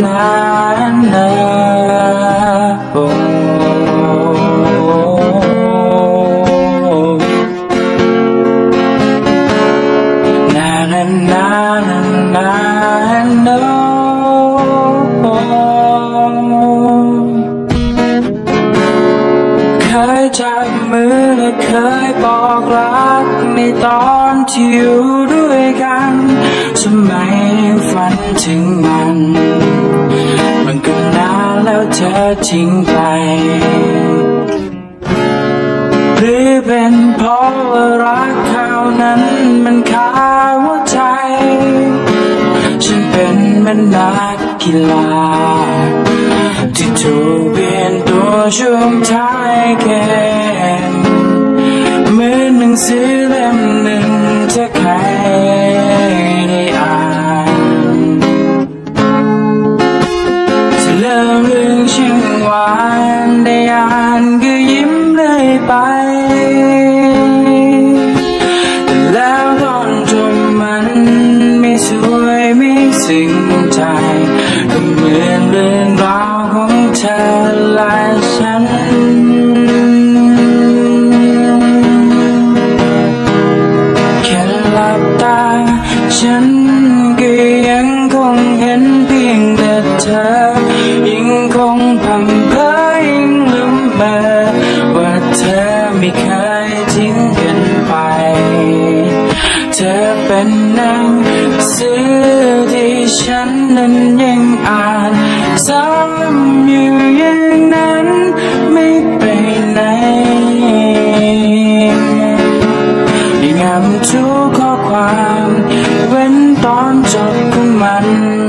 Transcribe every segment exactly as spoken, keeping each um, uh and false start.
นานนาโอ้นานานานานานาเคยจับมือและเคยบอกรักในตอนที่อยู่ด้วยกันทำไมยังฝันถึงมันมันก็นานแล้วเธอทิ้งไปหรือเป็นเพราะว่ารักเขานั้นมันคาหัวใจฉันเป็นเหมือนนักกีฬาที่ถูกเปลี่ยนตัวช่วงท้ายเกมเหมือนหนังสือเล่มหนึ่งถ้าใครได้อ่านจะเริ่มเรื่องช่างหวานได้อ่านก็ยิ้มเลยไปแล้วตอนจบมันไม่สวยไม่ซึ้งใจก็เหมือนเรื่องราวของเธอและฉันแค่หลับตาฉันก็ยังคงเห็นเพียงแต่เธอยังคงพำเพ้อยังลืมเบอว่าเธอไม่เคยทิ้งกันไปเธอเป็นหนังสือที่ฉันนั้นยังอ่านซ้ำอยู่อย่างนั้นไม่ไปไหนยังอ่านทุกข้อความเว้นตอนจบของมัน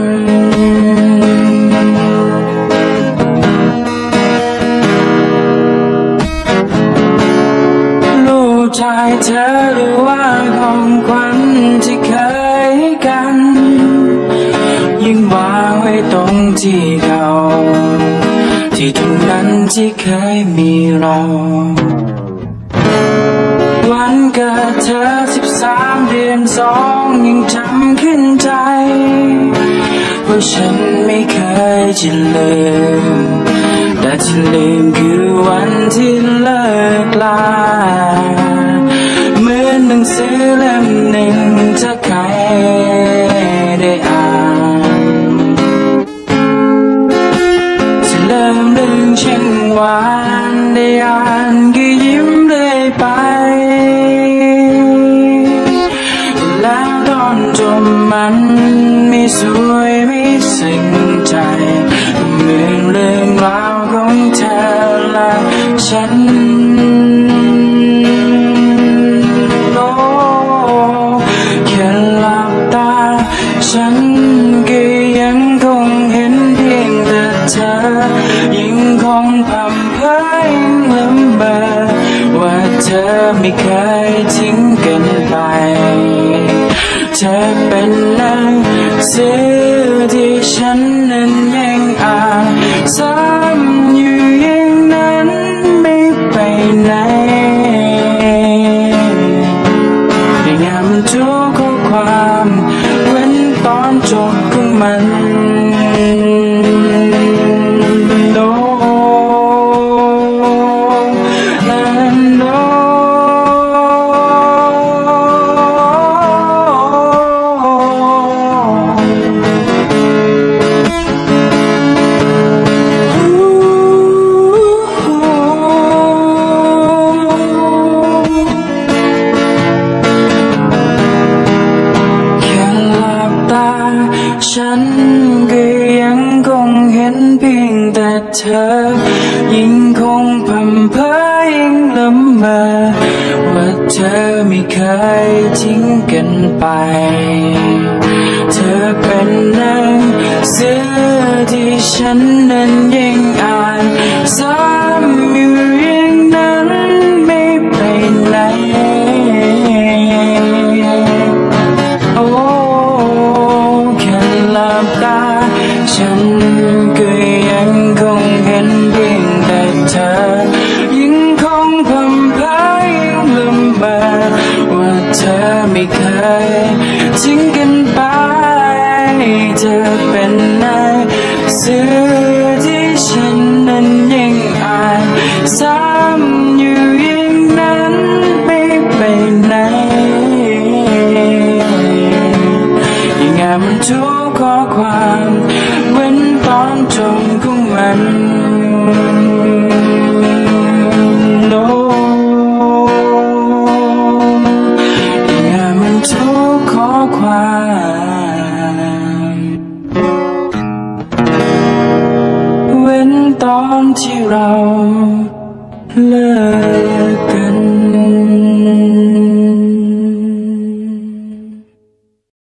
ลูกชายเธอหรือว่าของขวัญที่เคยให้กันยังวางไว้ตรงที่เก่าที่ตรงนั้นที่เคยมีเราวันเกิดเธอสิบสามเดือนสองยังจำขึ้นใจว่าฉันไม่เคยจะลืมแต่ที่ลืมคือวันที่เลิกลาเหมือนหนังสือเล่มหนึ่งถ้าใครได้อ่านจะเริ่มเรื่องช่างหวานได้อ่านก็ยิ้มเลยไปแล้วตอนจบมันไม่สวยไม่ซึ้งใจเหมือนเรื่องราวของเธอและฉันโอ้แค่หลับตาฉันก็ยังคงเห็นเพียงแต่เธอยังคงพำเพ้อยังลืมเบอว่าเธอไม่เคยทิ้งกันไปเธอเป็นหนังสือที่ฉันนั้นยังอ่านซ้ำอยู่อย่างนั้นไม่ไปไหนยังอ่านทุกข้อความเว้นตอนจบของมันโน้ฉันก็ยังคงเห็นเพียงแต่เธอยิ่งคงพำเพ้อยิ่งละเมอว่าเธอไม่เคยทิ้งกันไปเธอเป็นหนังสือที่ฉันนั้นยังอ่านซ้ำอยู่อย่างนั้นไม่ไปไหนโอ้หลับตาฉันก็ยังคงเห็นเพียงแต่เธอยังคงพำเพ้อยังลืมเบอว่าเธอไม่เคยทิ้งกันไปเธอเป็นหนังตอนที่เราเลิกกัน